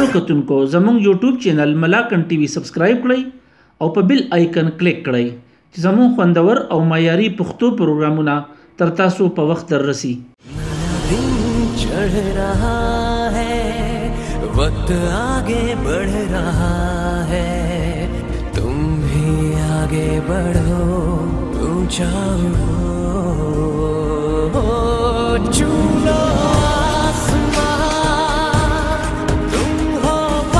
ګټورو کتونکو زموږ یوټیوب چینل ملاکن ټي وي سبسکرایب کړئ او په بیل آیکن کلیک کړئ چې زموږ خوندور او معیاري پښتو پروګرامونه تر تاسو په وخت دررسي. चढ़ रहा है, वक्त आगे बढ़ रहा है, तुम भी आगे बढ़ो, ऊंचा उड़ो, चूलो आसमान, तुम हो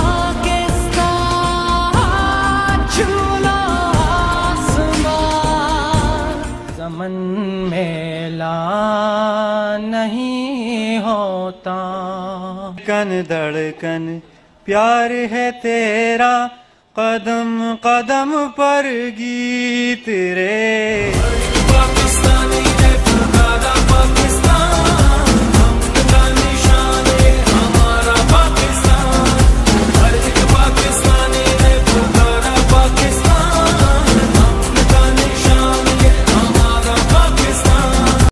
पाकिस्तान, चूलो आसमान, ज़मन में ला नहीं होता, कन धड़कन प्यार है तेरा, कदम कदम पर गीत रे पाकिस्तानी है.